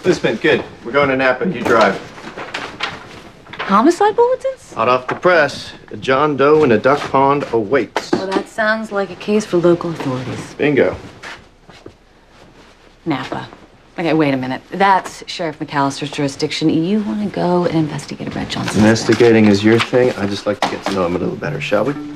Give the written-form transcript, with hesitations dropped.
Lisbon, good. We're going to Napa. You drive. Homicide bulletins? Hot off the press. A John Doe in a duck pond awaits. Well, that sounds like a case for local authorities. Bingo. Napa. Okay, wait a minute. That's Sheriff McAllister's jurisdiction. You want to go and investigate Red Johnson? Investigating is your thing. I just like to get to know him a little better, shall we?